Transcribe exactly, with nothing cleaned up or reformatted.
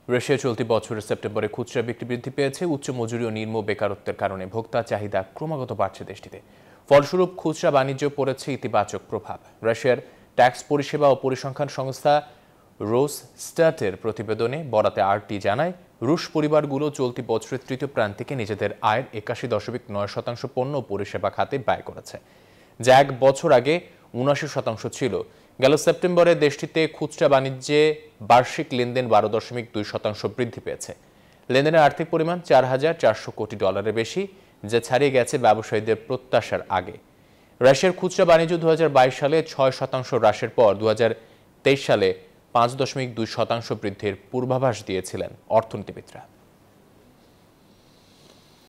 Russia চলতি বছরের সেপ্টেম্বরে খুচরা বিক্রি বৃদ্ধি পেয়েছে। উচ্চ মজুরি ও নিম্ন বেকারত্বের কারণে ভোক্তা চাহিদা ক্রমাগত বাড়ছে দেশটিতে। ফলস্বরূপ খুচরা বাণিজ্য পড়েছে ইতিবাচক প্রভাব। রাশিয়ার ট্যাক্স পরিষেবা ও পরিসংখ্যান সংস্থা রোসস্ট্যাটের প্রতিবেদনে বরাতে আরটি জানায়, রুশ পরিবারগুলো চলতি বছরের তৃতীয় প্রান্তিকে নিজেদের আয়ের একাশি দশমিক নয় শতাংশ পণ্য ও পরিষেবা খাতে ব্যয় করেছে, যা এক বছর আগে উনাশি শতাংশ ছিল। গেল সেপ্টেম্বরে দেশটিতে খুচরা বাণিজ্যে বার্ষিক লেনদেন বারো দশমিক দুই শতাংশ বৃদ্ধি পেয়েছে। লেনদেনের আর্থিক পরিমাণ চার হাজার চারশো কোটি ডলারের বেশি, যা ছাড়িয়ে গেছে ব্যবসায়ীদের প্রত্যাশার আগে। রাশিয়ার খুচরা বাণিজ্য দু হাজার বাইশ সালে ছয় শতাংশ হ্রাসের পর দু হাজার তেইশ সালে পাঁচ দশমিক দুই শতাংশ বৃদ্ধির পূর্বাভাস দিয়েছিলেন অর্থনীতিবিদরা।